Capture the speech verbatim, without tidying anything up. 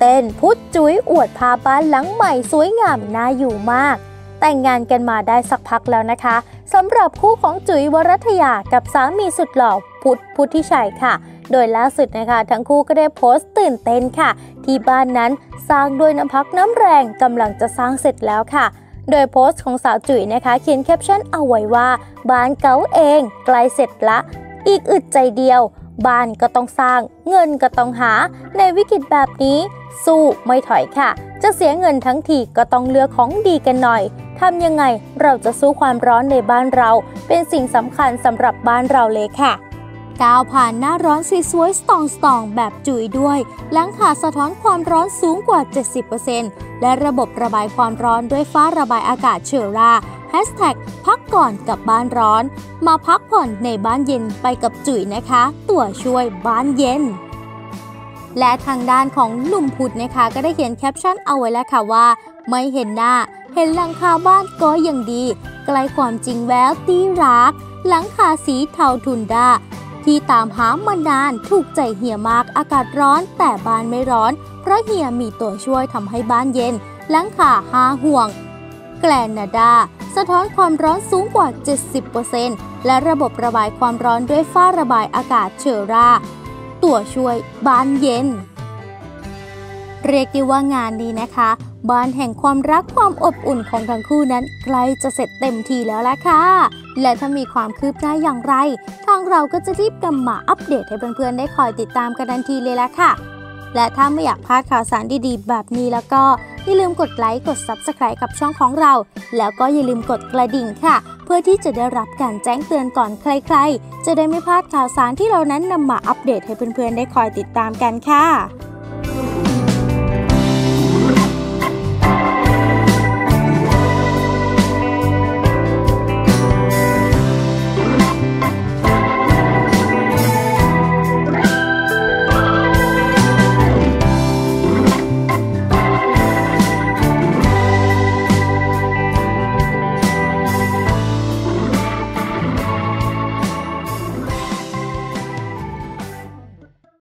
เต้นพุทธจุ๋ยอวดพาบ้านหลังใหม่สวยงามน่าอยู่มากแต่งงานกันมาได้สักพักแล้วนะคะสำหรับคู่ของจุ๋ยวรัตยากับสามีสุดหล่อพุทธพุทธิชัยค่ะโดยล่าสุดนะคะทั้งคู่ก็ได้โพสต์ตื่นเต้นค่ะที่บ้านนั้นสร้างด้วยน้ำพักน้ำแรงกำลังจะสร้างเสร็จแล้วค่ะโดยโพสต์ของสาวจุ๋ยนะคะเขียนแคปชั่นเอาไว้ว่าบ้านเก๋าเองใกล้เสร็จละอีกอึดใจเดียวบ้านก็ต้องสร้างเงินก็ต้องหาในวิกฤตแบบนี้สู้ไม่ถอยค่ะจะเสียเงินทั้งทีก็ต้องเลือกของดีกันหน่อยทำยังไงเราจะสู้ความร้อนในบ้านเราเป็นสิ่งสำคัญสำหรับบ้านเราเลยค่ะก้าวผ่านหน้าร้อนสวยๆสตองสตองแบบจุ๋ยด้วยหลังคาสะท้อนความร้อนสูงกว่า เจ็ดสิบเปอร์เซ็นต์ และระบบระบายความร้อนด้วยฟ้าระบายอากาศเชอร่าแฮชแท็กพักก่อนกับบ้านร้อนมาพักผ่อนในบ้านเย็นไปกับจุ๋ยนะคะตัวช่วยบ้านเย็นและทางด้านของหนุ่มพุทธนะคะก็ได้เขียนแคปชั่นเอาไว้แล้วค่ะว่าไม่เห็นหน้าเห็นหลังคาบ้านก็ยังดีใกล้ความจริงแววตีรักหลังคาสีเทาทุนดาที่ตามหามานานถูกใจเฮียมากอากาศร้อนแต่บ้านไม่ร้อนเพราะเฮียมีตัวช่วยทำให้บ้านเย็นหลังคาห้าห่วงแกลนาดาสะท้อนความร้อนสูงกว่า เจ็ดสิบเปอร์เซ็นต์ และระบบระบายความร้อนด้วยฝ้าระบายอากาศเชอร่าตัวช่วยบ้านเย็นเรียกได้ว่างานนี้นะคะบ้านแห่งความรักความอบอุ่นของทั้งคู่นั้นใกล้จะเสร็จเต็มทีแล้วล่ะค่ะและถ้ามีความคืบหน้าอย่างไรทางเราก็จะรีบนำมาอัปเดตให้เพื่อนๆได้คอยติดตามกันทันทีเลยล่ะค่ะและถ้าไม่อยากพลาดข่าวสารดีๆแบบนี้แล้วก็อย่าลืมกดไลค์กด ซับสไครบ์ กับช่องของเราแล้วก็อย่าลืมกดกระดิ่งค่ะเพื่อที่จะได้รับการแจ้งเตือนก่อนใครๆจะได้ไม่พลาดข่าวสารที่เรานั้นนำมาอัปเดตให้เพื่อนๆได้คอยติดตามกันค่ะ